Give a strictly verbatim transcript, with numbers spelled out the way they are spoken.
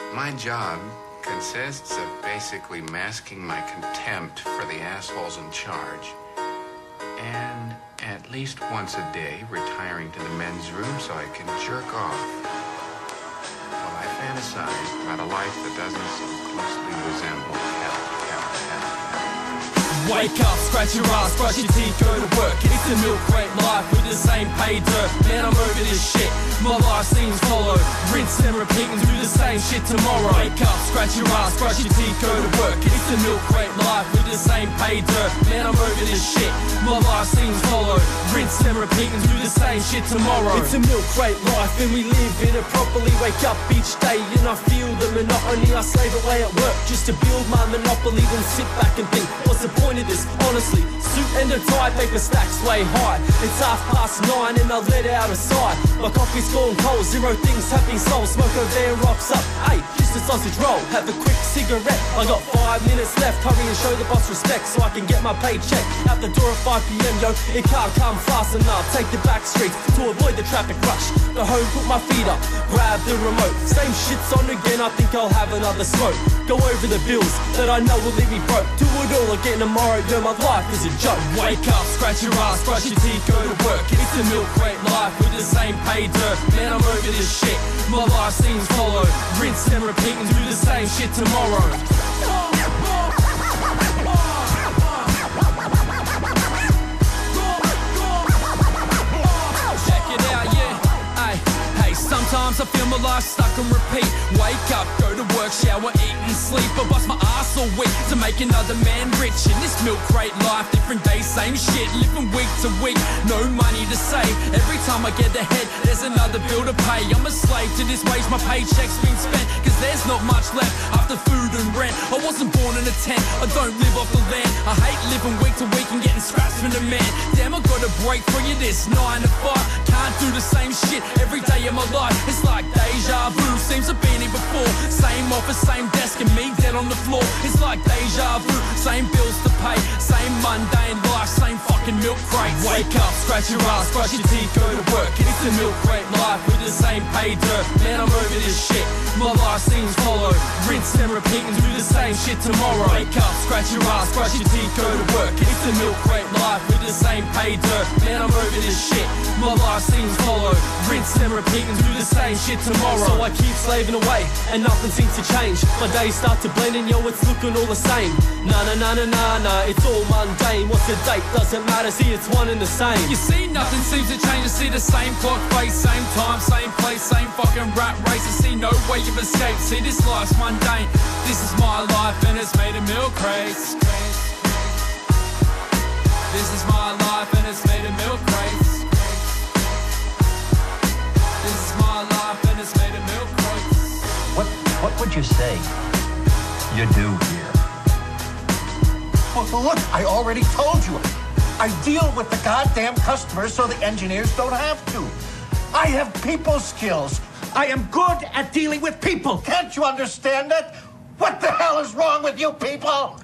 My job consists of basically masking my contempt for the assholes in charge, and at least once a day retiring to the men's room so I can jerk off while I fantasize about a life that doesn't so closely resemble hell, hell, hell, hell. Wake up, scratch your ass, brush your teeth, go to work. It's a milk crate life with the same pay dirt. Man, I'm over this shit. My life seems hollow. Rinse and repeat and do the same shit tomorrow. Wake up, scratch your ass, brush your teeth, go to work. It's a milk crate life with the same pay dirt. Man, I'm over this shit. My life seems hollow. Rinse and repeat and do the same shit tomorrow. It's a milk crate life and we live in it properly. Wake up each day and I feel the monotony. I slave away at work just to build my monopoly. Then sit back and think, what's the point of this? Honestly, suit and a tie, paper stacks way high. It's half past nine and I let out a sigh. My coffee's gone cold, zero things have been sold. Smoke over there rocks up, hey, just a sausage roll. Have a quick cigarette, I got five minutes left. Hurry and show the boss respect so I can get my paycheck. Out the door at five p m, yo, it can't come fast enough. Take the back streets to avoid the traffic rush. Go home, put my feet up, grab the remote. Same shit's on again, I think I'll have another smoke. Go over the bills that I know will leave me broke. Do it all again tomorrow, yo, my life is a joke. Wake up, scratch your ass, brush your teeth, go to work. It's a milk crate life with the same pay dirt. Man, I'm over this shit. My life seems hollow. Rinse and repeat and do the same shit tomorrow. Check it out, yeah. Ay, hey, sometimes I feel my life stuck on repeat. Wake up, go to work, shower, eat and sleep. I bust my ass all week to make another man rich. In this milk crate life, different days, same shit. Living week to week, no money to save. Every time I get ahead, there's another bill to pay. I'm a slave to this wage, my paycheck's been spent. Cause there's not much left after food and rent. I wasn't born in a tent, I don't live off the land. I hate living week to week and getting scraps from the man. Damn, I gotta break free of this nine to five. Can't do the same shit every day of my life. It's like deja vu, seems to been here before. Same office, same desk and me dead on the floor. It's like deja vu, same bills to pay. Same mundane life, same fucking milk crates. Wake up, scratch your ass, brush your teeth, go to work. It's a milk crate life with the same pay dirt. Man, I'm over this shit. My life seems hollow. Rinse and repeat and do the same shit tomorrow. Wake up, scratch your ass, brush your teeth, go to work. It's a milk crate life with the same pay dirt. Man, I'm over this shit. My life seems hollow. Rinse and repeat and do the same shit tomorrow. So I keep slaving away and nothing seems to change. My days start to blend and yo, it's looking all the same. Nah, nah, nah, nah, nah, nah, it's all mundane. What's the date? Doesn't matter, see it's one and the same. You see, nothing seems to change. I see the same clock face, same time, same place, same fucking rat race. I see no way you've escaped. See, this life's mundane. This is my life and it's made of milk crates. This is my life and it's made of milk crates. This is my life and it's made of milk crates. What, what would you say you do here? Well, look, I already told you. I deal with the goddamn customers so the engineers don't have to. I have people skills. I am good at dealing with people. Can't you understand that? What the hell is wrong with you people?